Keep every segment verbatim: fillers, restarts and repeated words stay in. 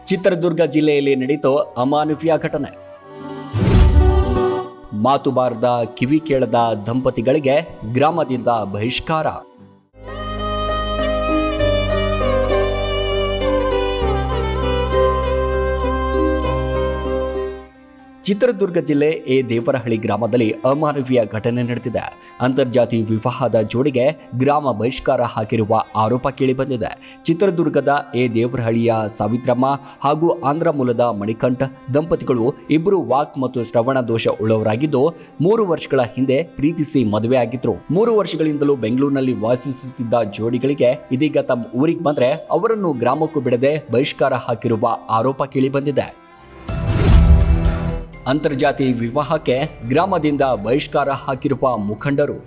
ಚಿತ್ರದುರ್ಗ ಜಿಲ್ಲೆಯಲ್ಲಿ ನಡೆಯಿತು ಅಮಾನುಷ್ಯ ಘಟನೆ. ಮಾತು ಬಾರದ ಕಿವಿ ಕೇಳದ ದಂಪತಿಗಳಿಗೆ ಗ್ರಾಮದಿಂದ ಬಹಿಷ್ಕಾರ. ಚಿತ್ರದುರ್ಗ ಜಿಲ್ಲೆ ಎ ದೇವರಹಳ್ಳಿ ಗ್ರಾಮದಲ್ಲಿ ಅಮಾನವೀಯ ಘಟನೆ ನಡೆದಿದೆ. ಅಂತರ್ಜಾತಿ ವಿವಾಹದ ಜೋಡಿಗೆ ಗ್ರಾಮ ಬಹಿಷ್ಕಾರ ಹಾಕಿರುವ ಆರೋಪ ಕೇಳಿಬಂದಿದೆ. ಚಿತ್ರದುರ್ಗದ ಎ ದೇವರಹಳ್ಳಿಯ ಸಾವಿತ್ರಮ್ಮ ಹಾಗೂ ಆಂಧ್ರ ಮೂಲದ ಮಣಿಕಂಠ ದಂಪತಿಗಳು ಇಬ್ಬರು ವಾಕ್ ಮತ್ತು ಶ್ರವಣ ದೋಷ ಉಳ್ಳವರಾಗಿದ್ದು ಮೂರು ವರ್ಷಗಳ ಹಿಂದೆ ಪ್ರೀತಿಸಿ ಮದುವೆಯಾಗಿದ್ರು. ಮೂರು ವರ್ಷಗಳಿಂದಲೂ ಬೆಂಗಳೂರಿನಲ್ಲಿ ವಾಸಿಸುತ್ತಿದ್ದ ಜೋಡಿಗಳಿಗೆ ಇದೀಗ ತಮ್ಮ ಊರಿಗೆ ಬಂದ್ರೆ ಅವರನ್ನು ಗ್ರಾಮಕ್ಕೂ ಬಿಡದೆ ಬಹಿಷ್ಕಾರ ಹಾಕಿರುವ ಆರೋಪ ಕೇಳಿಬಂದಿದೆ. ಅಂತರ್ಜಾತಿ ವಿವಾಹಕ್ಕೆ ಗ್ರಾಮದಿಂದ ಬಹಿಷ್ಕಾರ ಹಾಕಿರುವ ಮುಖಂಡರು.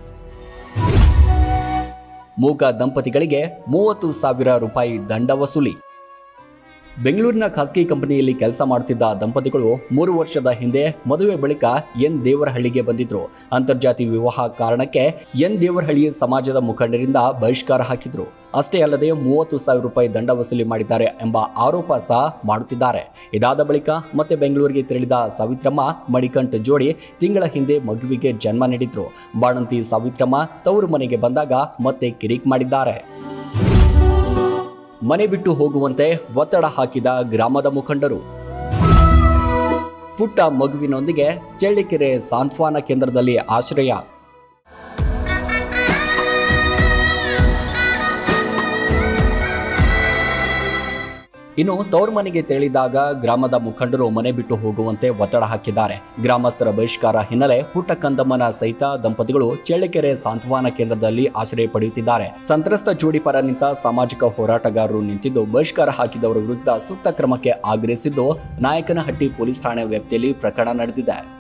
ಮೂಕ ದಂಪತಿಗಳಿಗೆ ಮೂವತ್ತು ಸಾವಿರ ರೂಪಾಯಿ ದಂಡ ವಸೂಲಿ. ಬೆಂಗಳೂರಿನ ಖಾಸಗಿ ಕಂಪನಿಯಲ್ಲಿ ಕೆಲಸ ಮಾಡುತ್ತಿದ್ದ ದಂಪತಿಗಳು ಮೂರು ವರ್ಷದ ಹಿಂದೆ ಮದುವೆ ಬಳಿಕ ಎನ್ ದೇವರಹಳ್ಳಿಗೆ ಬಂದಿದ್ರು. ಅಂತರ್ಜಾತಿ ವಿವಾಹ ಕಾರಣಕ್ಕೆ ಎನ್ ದೇವರಹಳ್ಳಿ ಸಮಾಜದ ಮುಖಂಡರಿಂದ ಬಹಿಷ್ಕಾರ ಹಾಕಿದ್ರು. ಅಷ್ಟೇ ಅಲ್ಲದೆ ಮೂವತ್ತು ಸಾವಿರ ರೂಪಾಯಿ ದಂಡ ವಸೂಲಿ ಮಾಡಿದ್ದಾರೆ ಎಂಬ ಆರೋಪ ಸಹ ಮಾಡುತ್ತಿದ್ದಾರೆ. ಇದಾದ ಬಳಿಕ ಮತ್ತೆ ಬೆಂಗಳೂರಿಗೆ ತೆರಳಿದ ಸಾವಿತ್ರಮ್ಮ ಮಣಿಕಂಠ ಜೋಡಿ ತಿಂಗಳ ಹಿಂದೆ ಮಗುವಿಗೆ ಜನ್ಮ ನೀಡಿದ್ರು. ಬಾಣಂತಿ ಸಾವಿತ್ರಮ್ಮ ತವರು ಮನೆಗೆ ಬಂದಾಗ ಮತ್ತೆ ಕಿರಿಕ್ ಮಾಡಿದ್ದಾರೆ. ಮನೆ ಬಿಟ್ಟು ಹೋಗುವಂತೆ ಒತ್ತಡ ಹಾಕಿದ ಗ್ರಾಮದ ಮುಖಂಡರು. ಪುಟ್ಟ ಮಗುವಿನೊಂದಿಗೆ ಚಳ್ಳಕೆರೆ ಸಾಂತ್ವನ ಕೇಂದ್ರದಲ್ಲಿ ಆಶ್ರಯ. ಇನ್ನು ತವರು ಮನೆಗೆ ತೆರಳಿದಾಗ ಗ್ರಾಮದ ಮುಖಂಡರು ಮನೆ ಬಿಟ್ಟು ಹೋಗುವಂತೆ ಒತ್ತಡ ಹಾಕಿದ್ದಾರೆ. ಗ್ರಾಮಸ್ಥರ ಬಹಿಷ್ಕಾರ ಹಿನ್ನೆಲೆ ಪುಟ್ಟ ಕಂದಮ್ಮನ ಸಹಿತ ದಂಪತಿಗಳು ಚಳ್ಳಕೆರೆ ಸಾಂತ್ವನ ಕೇಂದ್ರದಲ್ಲಿ ಆಶ್ರಯ ಪಡೆಯುತ್ತಿದ್ದಾರೆ. ಸಂತ್ರಸ್ತ ಜೋಡಿ ಪರ ನಿಂತ ಸಾಮಾಜಿಕ ಹೋರಾಟಗಾರರು ನಿಂತಿದ್ದು ಬಹಿಷ್ಕಾರ ಹಾಕಿದವರ ವಿರುದ್ಧ ಸೂಕ್ತ ಕ್ರಮಕ್ಕೆ ಆಗ್ರಹಿಸಿದ್ದು ನಾಯಕನಹಟ್ಟಿ ಪೊಲೀಸ್ ಠಾಣೆ ವ್ಯಾಪ್ತಿಯಲ್ಲಿ ಪ್ರಕರಣ ನಡೆದಿದೆ.